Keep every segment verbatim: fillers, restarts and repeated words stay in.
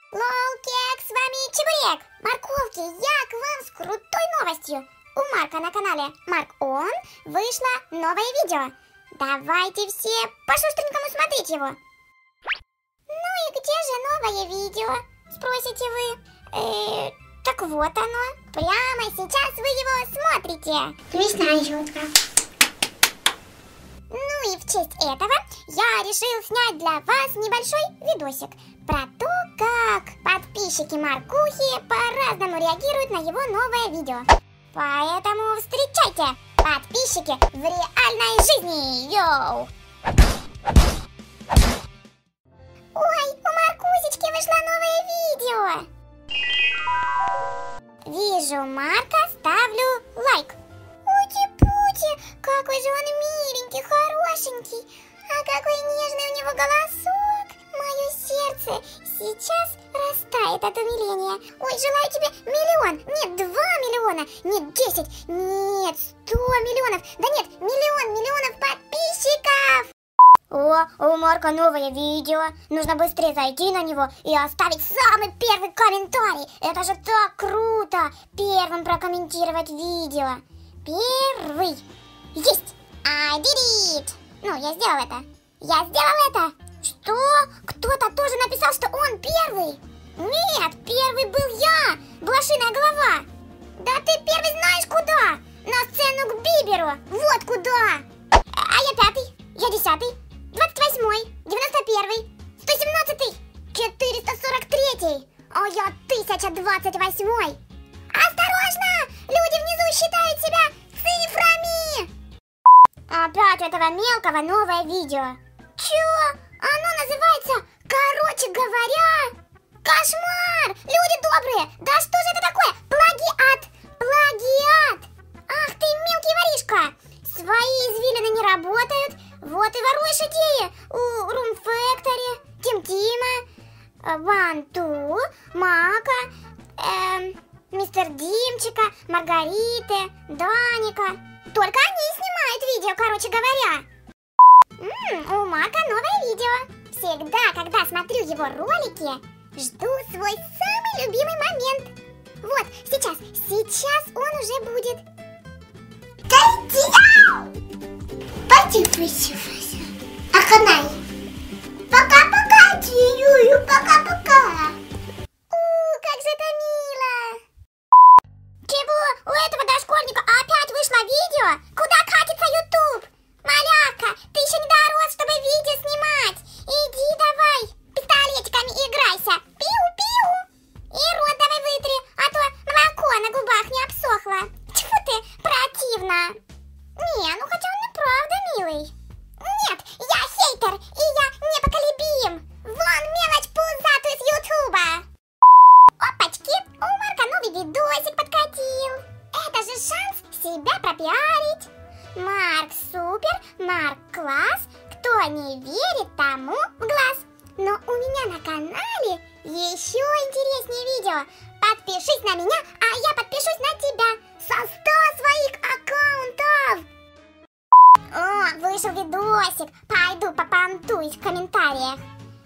Лолкек, с вами Чебурек. Морковки, я к вам с крутой новостью. У Марка на канале Марк Он вышло новое видео. Давайте все по-шустренькому смотреть его. Ну и где же новое видео? Спросите вы. Э, так вот оно. Прямо сейчас вы его смотрите. Смешная шутка. Ну и в честь этого я решил снять для вас небольшой видосик про то, как подписчики Маркухи по-разному реагируют на его новое видео. Поэтому встречайте, подписчики в реальной жизни, йоу! Ой, у Маркусечки вышло новое видео! Вижу Марка, ставлю лайк. Ути-пути, какой же он миленький, хорошенький. А какой нежный у него голосок. Мое сердце сейчас растает от умиления. Ой, желаю тебе миллион, нет, два миллиона, нет, десять, нет, сто миллионов, да нет, миллион миллионов подписчиков. О, у Марка новое видео. Нужно быстрее зайти на него и оставить самый первый комментарий. Это же так круто, первым прокомментировать видео. Первый. Есть. I did it. Ну, я сделал это. Я сделал это. Что? Кто-то тоже написал, что он первый? Нет, первый был я, блошиная голова. Да ты первый знаешь куда? На сцену к Биберу. Вот куда. А я пятый, я десятый, двадцать восьмой, девяносто первый, сто семнадцатый, четыреста сорок третий, а я тысяча двадцать восьмой. Осторожно! Люди внизу считают себя цифрами. Опять у этого мелкого новое видео. Чё? Оно называется, короче говоря, кошмар! Люди добрые! Да что же это такое? Плагиат! Плагиат! Ах ты, мелкий воришка! Свои извилины не работают. Вот и воруешь идеи у Room Factory, Тим Тима, Ванту, Мака, эм, Мистер Димчика, Маргариты, Даника. Только они снимают видео, короче говоря. М-м, у Мака новое видео. Всегда, когда смотрю его ролики, жду свой самый любимый момент. Вот, сейчас, сейчас он уже будет. Подписывайся на канал. Пока-пока, Юю, пока-пока. У, как же это мило. Чего? У этого дошкольника опять вышло видео? Куда катится ютуб? Малявка, ты еще не дорос, чтобы видео снимать. Иди давай, пистолетиками играйся. Пиу-пиу. И рот давай вытри, а то молоко на губах не обсохло. Тьфу ты, противно. Не, ну хотя он и правда милый. Нет, я хейтер, и я непоколебим. Вон мелочь пузатую с ютуба. Опачки, у Марка новый видосик подкатил. Это же шанс себя пропиарить. Марк супер, Марк класс. Кто не верит, тому в глаз. Но у меня на канале еще интереснее видео. Подпишись на меня, а я подпишусь на тебя. Со ста своих аккаунтов. О, вышел видосик. Пойду попонтуюсь в комментариях.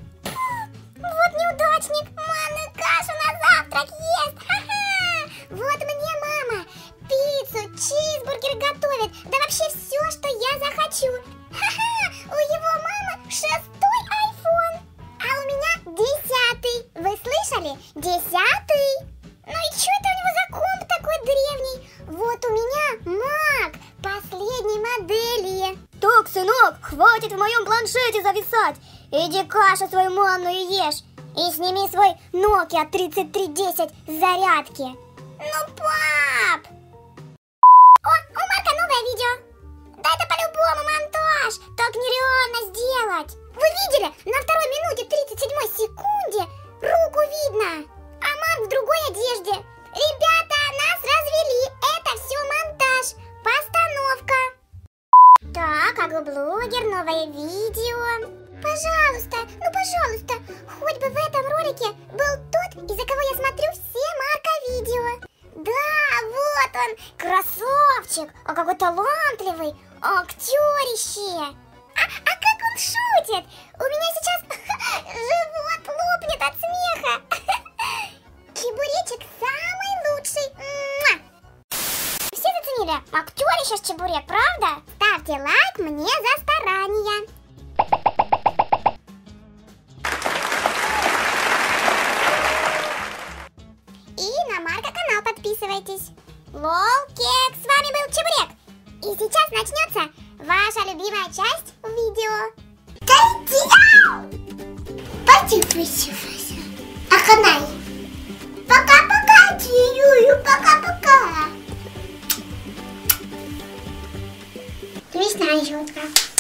Вот неудачник, манную кашу на завтрак ест. Ха-ха. Вот мне мама пиццу, чизбургер готовит. Да вообще все, что я захочу. Ха-ха. У его мамы шестой айфон, а у меня десятый. Вы слышали? Десятый. Ну и что это у него за комп такой древний? Вот у меня Мак последней модели. Так, сынок, хватит в моем планшете зависать. Иди кашу свою манную ешь. И сними свой Nokia тридцать три десять с зарядки. Ну, пап! О, у Марка новое видео. Да это по-любому монтаж. Так нереально сделать. Вы видели? На второй минуте тридцать седьмой секунде руку видно. А Марк в другой одежде. Ребята, нас развели. Это все монтаж. Постановка. Так, Агу-блогер, новое видео. Пожалуйста, ну пожалуйста, хоть бы в этом ролике был тот, из-за кого я смотрю все Марка видео. Да, вот он, красавчик, а какой талантливый, актерище. А, а как он шутит? У меня сейчас живот хороший чебурек, правда? Ставьте лайк мне за старания. И на Марка канал подписывайтесь. Лол Кекс, с вами был Чебурек. И сейчас начнется ваша любимая часть видео. Подписывайся на канал. Пока-пока, Юю, пока-пока. Ты знаешь, вот как.